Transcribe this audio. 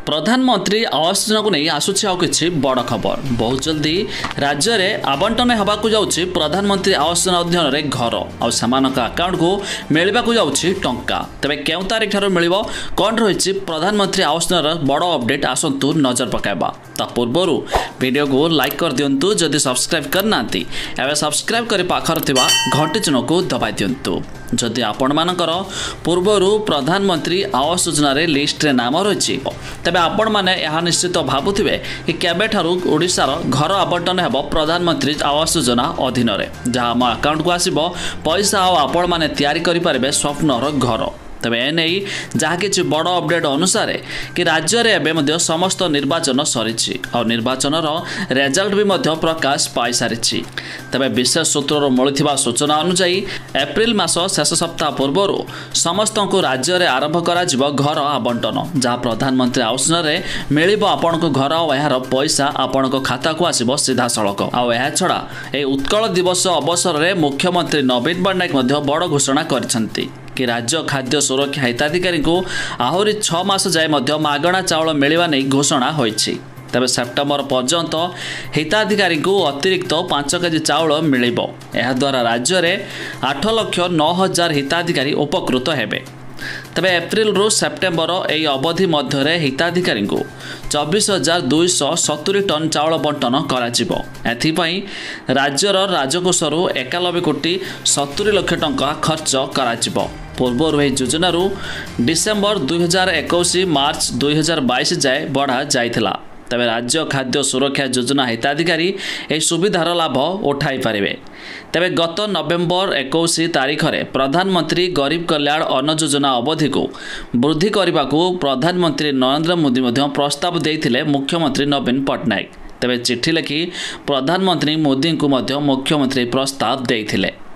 प्रधानमंत्री आवास योजना को नहीं आसुछि आउ किछि बड़ खबर। बहुत जल्दी राज्य में आवंटन होगाकू जाउछि प्रधानमंत्री आवास योजना अध्ययन रे घर आ सेमानक अकाउंट को मिलवाकू जाउछि टंका। तबे केउ तारीख ठारो मिलिबो कोन रहिछि प्रधानमंत्री आवास योजनार बड़ अपडेट आसंतु नजर पकाइबा। ता पूर्वरु वीडियो को लाइक कर दियंतु, जदि सब्सक्राइब करनांती एबे सब्सक्राइब करि पाखर थिबा घंटी चिन्ह को दबाइ दियंतु। जदि आपण मानकर पूर्वरु प्रधानमंत्री आवास योजना रे लिस्ट रे नाम रहिछि तबे आपण माने यह निश्चित भाबुथिबे कि केबे ठारू ओडिसार घर आवंटन हेबो प्रधानमंत्री आवास योजना अधीन रे, जहां हम अकाउंट को आसीबो पैसा आ आपण माने तयारी करि पारबे स्वप्नर घर। तबे एने जहाँ कि बड़ अपडेट अनुसार कि राज्य में एवं समस्त निर्वाचन सरी और निर्वाचन रेजल्ट भी प्रकाश पाई सारी। तबे विशेष सूत्र मिलता सूचना अनुसार एप्रिल मास शेष सप्ताह पूर्व समस्त को राज्य में आरंभ कर घर आवंटन, जहाँ प्रधानमंत्री आवास योजना मिल आपण को घर और यार पैसा आपण को खाता को आसब सीधा सड़क। आ छड़ा ए उत्कल दिवस अवसर में मुख्यमंत्री नवीन पट्टनायक बड़ घोषणा करछंती कि राज्य खाद्य सुरक्षा हिताधिकारी को आहरी 6 मास जाए मागणा चाउल मिलवा नहीं घोषणा होइछि। तबे सेप्टेम्बर पर्यंत हिताधिकारी को अतिरिक्त 5 केजी चाउल मिलिबो। एहा द्वारा राज्य में 8,09,000 हिताधिकारी उपकृत हेबे। तबे एप्रिल रु सेप्टेम्बर एई अवधि मध्य हिताधिकारी को 24,270 टन चाउल बंटन कराजिबो। एथिपाई राज्यर राजकोषर 91,70,00,000 टंका खर्च कराजिबो। पूर्व योजना डिसेम्बर 2021 मार्च 2022 जाए बढ़ा जाइथिला। तबे राज्य खाद्य सुरक्षा योजना हिताधिकारी यह सुविधार लाभ उठाई पारे। तबे गत नवेम्बर 21 तारीख में प्रधानमंत्री गरीब कल्याण अन्न योजना अवधि को वृद्धि करने को प्रधानमंत्री नरेंद्र मोदी प्रस्ताव देते मुख्यमंत्री नवीन पट्टनायक। तबे चिट्ठी लिखि प्रधानमंत्री मोदी को मुख्यमंत्री प्रस्ताव देते।